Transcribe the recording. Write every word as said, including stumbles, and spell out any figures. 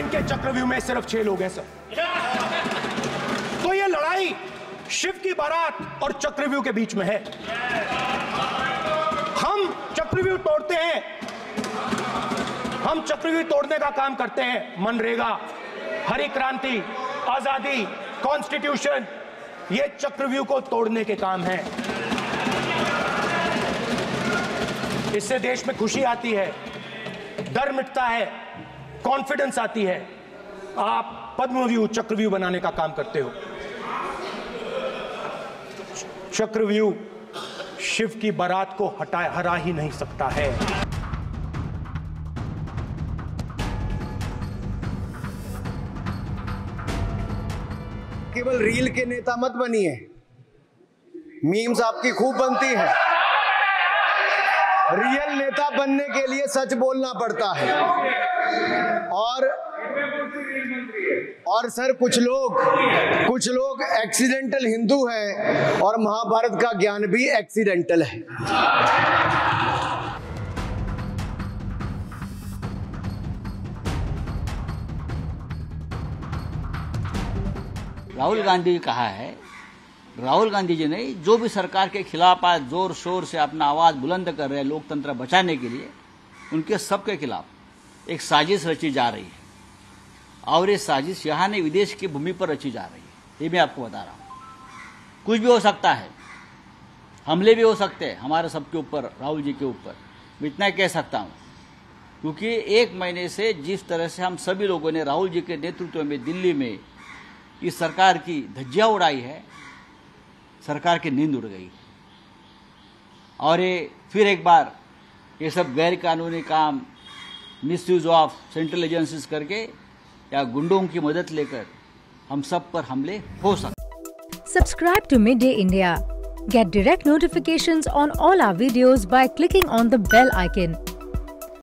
इनके चक्रव्यूह में सिर्फ छह लोग हैं सर। तो ये लड़ाई शिव की बारात और चक्रव्यूह के बीच में है। हम चक्रव्यूह तोड़ते हैं, हम चक्रव्यूह तोड़ने का काम करते हैं। मनरेगा, हरी क्रांति, आजादी, कॉन्स्टिट्यूशन, ये चक्रव्यूह को तोड़ने के काम हैं। इससे देश में खुशी आती है, डर मिटता है, कॉन्फिडेंस आती है। आप पद्मव्यूह चक्रव्यूह बनाने का काम करते हो। चक्रव्यूह शिव की बारात को हटा हरा ही नहीं सकता है। केवल रील के नेता मत बनिए, मीम्स आपकी खूब बनती है। रियल नेता बनने के लिए सच बोलना पड़ता है। और और सर कुछ लोग कुछ लोग एक्सीडेंटल हिंदू हैं और महाभारत का ज्ञान भी एक्सीडेंटल है। राहुल गांधी कहा है, राहुल गांधी जी ने जो भी सरकार के खिलाफ आज जोर शोर से अपना आवाज बुलंद कर रहे हैं लोकतंत्र बचाने के लिए, उनके सबके खिलाफ एक साजिश रची जा रही है। और ये साजिश यहाँ नहीं विदेश की भूमि पर रची जा रही है। ये मैं आपको बता रहा हूँ। कुछ भी हो सकता है, हमले भी हो सकते हैं हमारे सबके ऊपर, राहुल जी के ऊपर। मैं इतना कह सकता हूँ क्योंकि एक महीने से जिस तरह से हम सभी लोगों ने राहुल जी के नेतृत्व में दिल्ली में इस सरकार की धज्जियां उड़ाई है, सरकार की नींद उड़ गई। और ये फिर एक बार ये सब गैर कानूनी काम, मिसयूज ऑफ सेंट्रल एजेंसीज करके या गुंडों की मदद लेकर हम सब पर हमले हो सकते। Subscribe to Midday India. Get direct notifications on all our videos by clicking on the bell icon.